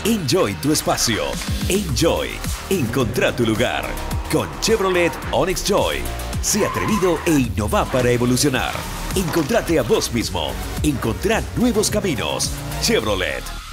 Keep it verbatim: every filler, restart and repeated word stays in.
Enjoy tu espacio. Enjoy. Encontrá tu lugar. Con Chevrolet Onix Joy. Sé atrevido e innova para evolucionar. Encontrate a vos mismo. Encontrá nuevos caminos. Chevrolet.